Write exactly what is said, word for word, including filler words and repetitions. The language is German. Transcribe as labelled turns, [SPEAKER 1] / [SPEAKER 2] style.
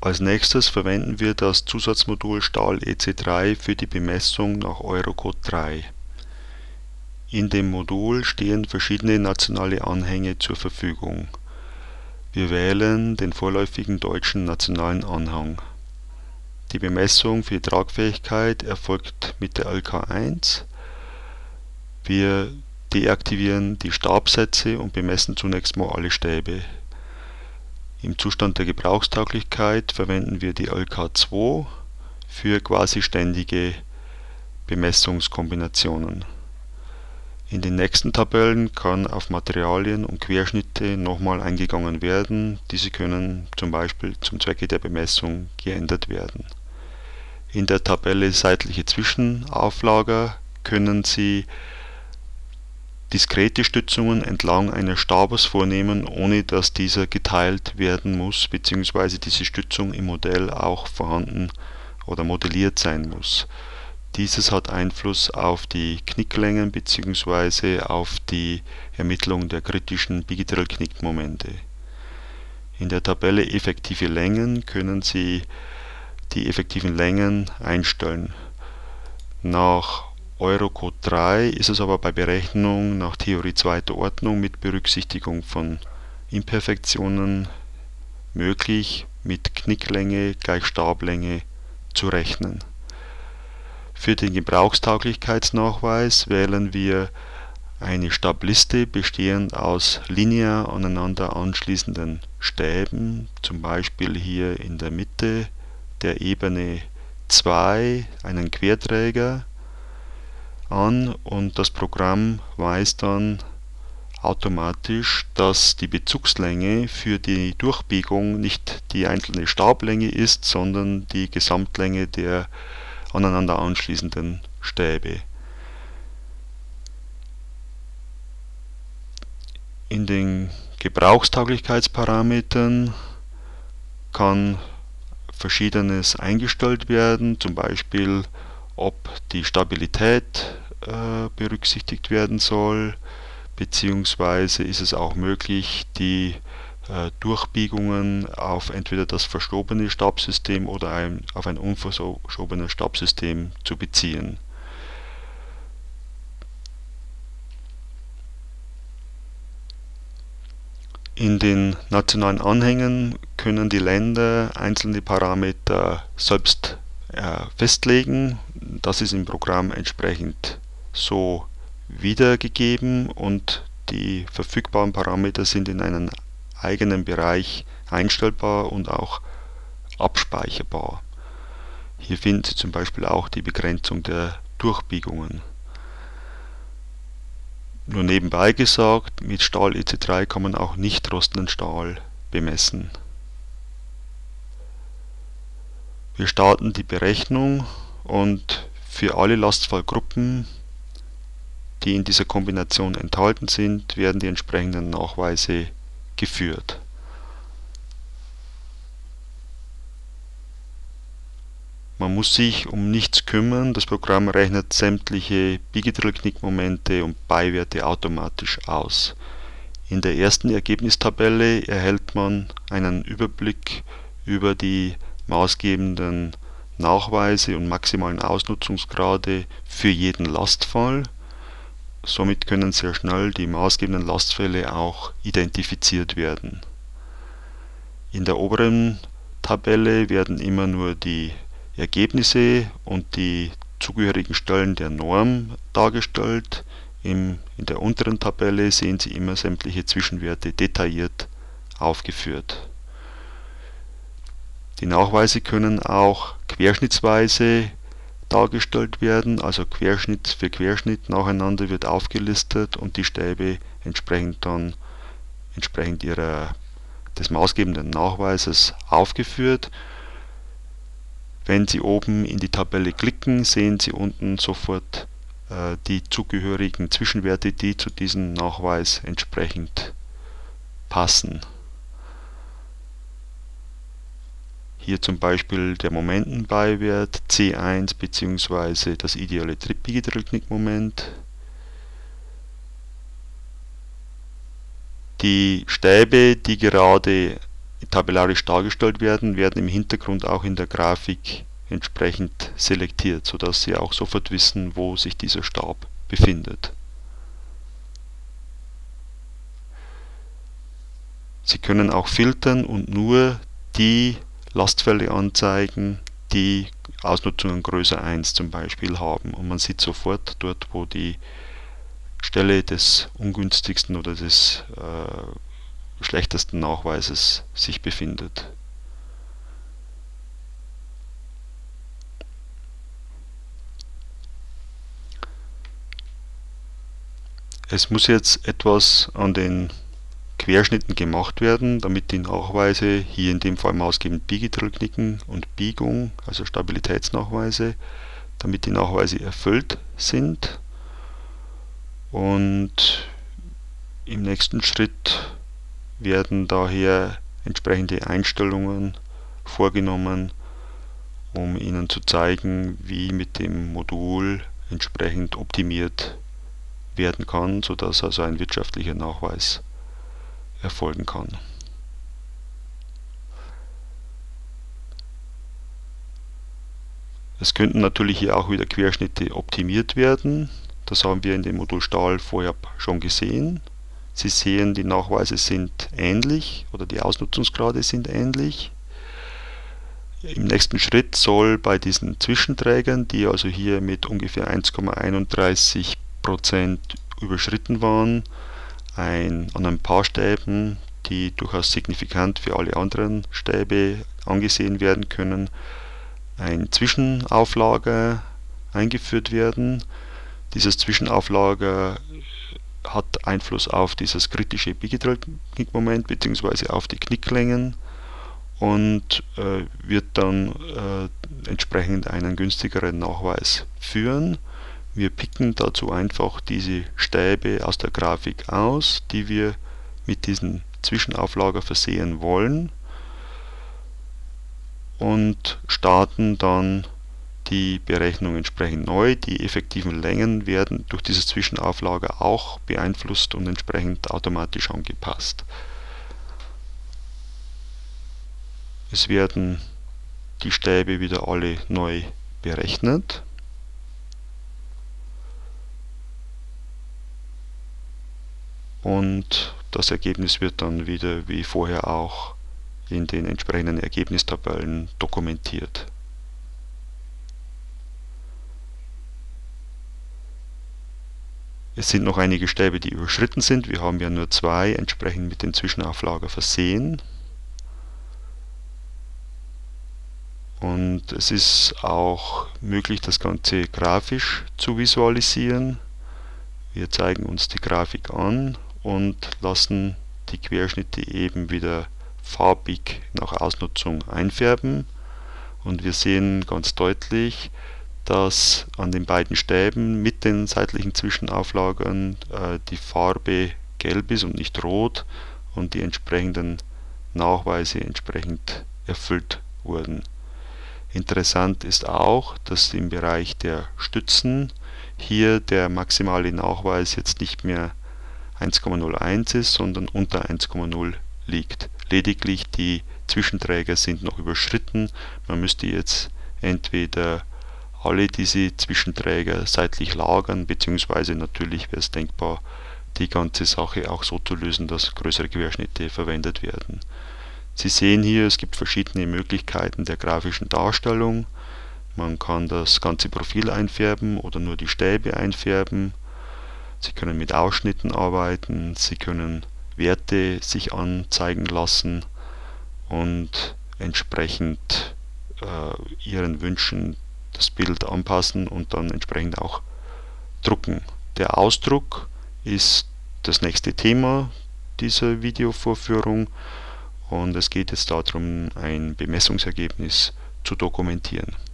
[SPEAKER 1] Als nächstes verwenden wir das Zusatzmodul Stahl E C drei für die Bemessung nach Eurocode drei. In dem Modul stehen verschiedene nationale Anhänge zur Verfügung. Wir wählen den vorläufigen deutschen nationalen Anhang. Die Bemessung für die Tragfähigkeit erfolgt mit der L K eins. Wir deaktivieren die Stabsätze und bemessen zunächst mal alle Stäbe. Im Zustand der Gebrauchstauglichkeit verwenden wir die L K zwei für quasi ständige Bemessungskombinationen. In den nächsten Tabellen kann auf Materialien und Querschnitte nochmal eingegangen werden. Diese können zum Beispiel zum Zwecke der Bemessung geändert werden. In der Tabelle seitliche Zwischenauflager können Sie diskrete Stützungen entlang eines Stabes vornehmen, ohne dass dieser geteilt werden muss bzw. diese Stützung im Modell auch vorhanden oder modelliert sein muss. Dieses hat Einfluss auf die Knicklängen bzw. auf die Ermittlung der kritischen Bigitril-Knickmomente. In der Tabelle effektive Längen können Sie die effektiven Längen einstellen. Nach Eurocode drei ist es aber bei Berechnung nach Theorie zweiter Ordnung mit Berücksichtigung von Imperfektionen möglich, mit Knicklänge gleich Stablänge zu rechnen. Für den Gebrauchstauglichkeitsnachweis wählen wir eine Stabliste bestehend aus linear aneinander anschließenden Stäben, zum Beispiel hier in der Mitte der Ebene zwei einen Querträger an, und das Programm weiß dann automatisch, dass die Bezugslänge für die Durchbiegung nicht die einzelne Stablänge ist, sondern die Gesamtlänge der aneinander anschließenden Stäbe. In den Gebrauchstauglichkeitsparametern kann Verschiedenes eingestellt werden, zum Beispiel ob die Stabilität äh, berücksichtigt werden soll, beziehungsweise ist es auch möglich, die äh, Durchbiegungen auf entweder das verschobene Stabsystem oder ein, auf ein unverschobenes Stabsystem zu beziehen. In den nationalen Anhängen können die Länder einzelne Parameter selbst äh, festlegen. Das ist im Programm entsprechend so wiedergegeben und die verfügbaren Parameter sind in einem eigenen Bereich einstellbar und auch abspeicherbar. Hier finden Sie zum Beispiel auch die Begrenzung der Durchbiegungen. Nur nebenbei gesagt, mit Stahl E C drei kann man auch nicht rostenden Stahl bemessen. Wir starten die Berechnung und für alle Lastfallgruppen, die in dieser Kombination enthalten sind, werden die entsprechenden Nachweise geführt. Man muss sich um nichts kümmern, das Programm rechnet sämtliche Bigitril-Knickmomente und Beiwerte automatisch aus. In der ersten Ergebnistabelle erhält man einen Überblick über die maßgebenden Nachweise und maximalen Ausnutzungsgrade für jeden Lastfall. Somit können sehr schnell die maßgebenden Lastfälle auch identifiziert werden. In der oberen Tabelle werden immer nur die Ergebnisse und die zugehörigen Stellen der Norm dargestellt. Im, in der unteren Tabelle sehen Sie immer sämtliche Zwischenwerte detailliert aufgeführt. Die Nachweise können auch querschnittsweise dargestellt werden, also Querschnitt für Querschnitt nacheinander wird aufgelistet und die Stäbe entsprechend dann entsprechend ihrer, des maßgebenden Nachweises aufgeführt. Wenn Sie oben in die Tabelle klicken, sehen Sie unten sofort äh, die zugehörigen Zwischenwerte, die zu diesem Nachweis entsprechend passen. Hier zum Beispiel der Momentenbeiwert C eins bzw. das ideale Bigitril-Knickmoment. Die Stäbe, die gerade tabellarisch dargestellt werden, werden im Hintergrund auch in der Grafik entsprechend selektiert, sodass Sie auch sofort wissen, wo sich dieser Stab befindet. Sie können auch filtern und nur die Lastfälle anzeigen, die Ausnutzungen größer eins zum Beispiel haben. Und man sieht sofort dort, wo die Stelle des ungünstigsten oder des äh, schlechtesten Nachweises sich befindet. Es muss jetzt etwas an den Querschnitten gemacht werden, damit die Nachweise, hier in dem Fall maßgebend Biegetrill-Knicken und Biegung, also Stabilitätsnachweise, damit die Nachweise erfüllt sind. Und im nächsten Schritt werden daher entsprechende Einstellungen vorgenommen, um Ihnen zu zeigen, wie mit dem Modul entsprechend optimiert werden kann, sodass also ein wirtschaftlicher Nachweis erfolgen kann. Es könnten natürlich hier auch wieder Querschnitte optimiert werden. Das haben wir in dem Modul Stahl vorher schon gesehen. Sie sehen, die Nachweise sind ähnlich oder die Ausnutzungsgrade sind ähnlich. Im nächsten Schritt soll bei diesen Zwischenträgern, die also hier mit ungefähr eins Komma einunddreißig Prozent überschritten waren, ein, an ein paar Stäben, die durchaus signifikant für alle anderen Stäbe angesehen werden können, ein Zwischenauflager eingeführt werden. Dieses Zwischenauflager hat Einfluss auf dieses kritische Biegetrill-Knickmoment bzw. auf die Knicklängen und äh, wird dann äh, entsprechend einen günstigeren Nachweis führen. Wir picken dazu einfach diese Stäbe aus der Grafik aus, die wir mit diesem Zwischenauflager versehen wollen, und starten dann die Berechnung entsprechend neu. Die effektiven Längen werden durch dieses Zwischenauflager auch beeinflusst und entsprechend automatisch angepasst. Es werden die Stäbe wieder alle neu berechnet. Und das Ergebnis wird dann wieder wie vorher auch in den entsprechenden Ergebnistabellen dokumentiert. Es sind noch einige Stäbe, die überschritten sind. Wir haben ja nur zwei entsprechend mit dem Zwischenauflager versehen. Und es ist auch möglich, das Ganze grafisch zu visualisieren. Wir zeigen uns die Grafik an und lassen die Querschnitte eben wieder farbig nach Ausnutzung einfärben. Und wir sehen ganz deutlich, dass an den beiden Stäben mit den seitlichen Zwischenauflagern äh, die Farbe gelb ist und nicht rot und die entsprechenden Nachweise entsprechend erfüllt wurden. Interessant ist auch, dass im Bereich der Stützen hier der maximale Nachweis jetzt nicht mehr eins Komma null eins ist, sondern unter eins Komma null liegt. Lediglich die Zwischenträger sind noch überschritten. Man müsste jetzt entweder alle diese Zwischenträger seitlich lagern, beziehungsweise natürlich wäre es denkbar, die ganze Sache auch so zu lösen, dass größere Querschnitte verwendet werden. Sie sehen hier, es gibt verschiedene Möglichkeiten der grafischen Darstellung. Man kann das ganze Profil einfärben oder nur die Stäbe einfärben. Sie können mit Ausschnitten arbeiten, Sie können Werte sich anzeigen lassen und entsprechend äh, Ihren Wünschen das Bild anpassen und dann entsprechend auch drucken. Der Ausdruck ist das nächste Thema dieser Videovorführung und es geht jetzt darum, ein Bemessungsergebnis zu dokumentieren.